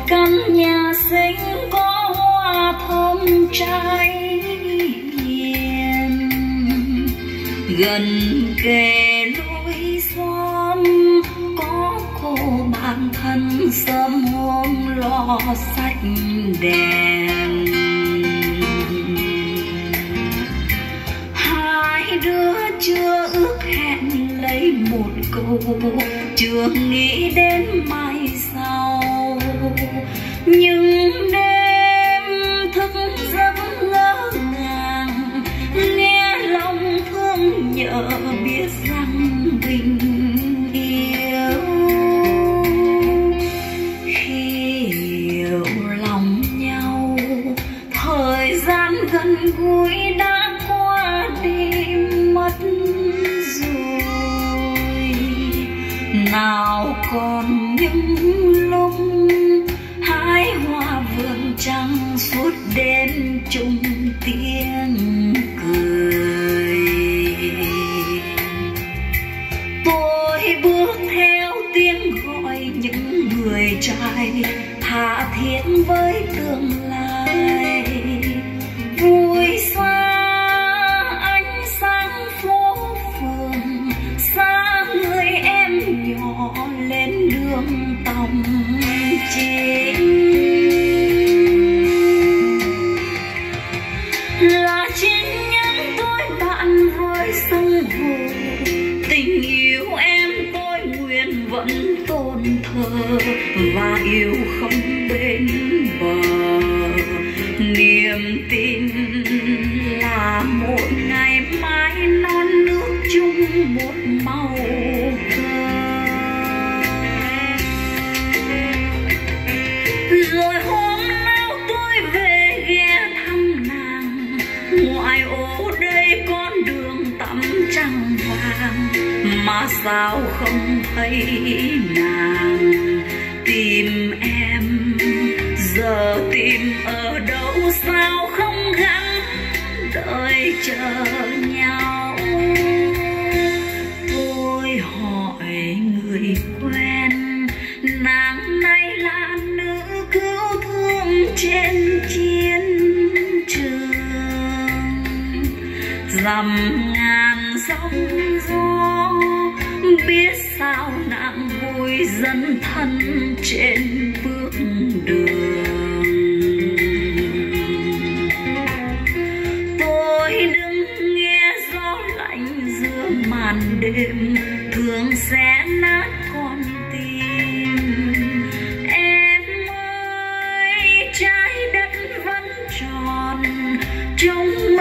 căn nhà xinh có hoa thơm trái hiền, gần kề lối xóm có cô bạn thân sớm hôm lo sách đèn. Hai đứa chưa ước hẹn lấy một câu, chưa nghĩ đến mai sau, nhưng đêm thức giấc ngỡ ngàng, nghe lòng thương nhớ biết rằng mình yêu. Khi hiểu lòng nhau, thời gian gần gũi đã qua đi mất rồi. Nào còn những lúc hái hoa vườn trăng suốt đêm chung tiếng cười. Tôi bước theo tiếng gọi những người trai tha thiết với tương lai. Vui xa ánh sáng phố phường, xa người em nhỏ lên đường tòng chính. Là chính nhân tôi bạn với sông hồ, tình yêu em tôi nguyện vẫn tôn thờ và yêu không bên bờ. Niềm tin là một ngày mai non nước chung một màu cờ. Rồi hôm nào tôi về ghé thăm nàng, ngoại ô đây con đường tắm trăng vàng, mà sao không thấy nàng. Tìm em giờ tìm ở đâu, sao không gắng đợi chờ nhau. Tôi hỏi người quen, nàng này là nữ cứu thương trên chiến trường. Dầm ngàn sóng gió, biết sao nàng vui dấn thân trên bước đường. Tôi đứng nghe gió lạnh giữa màn đêm, thương sẽ nát con tim. Em ơi, trái đất vẫn tròn trong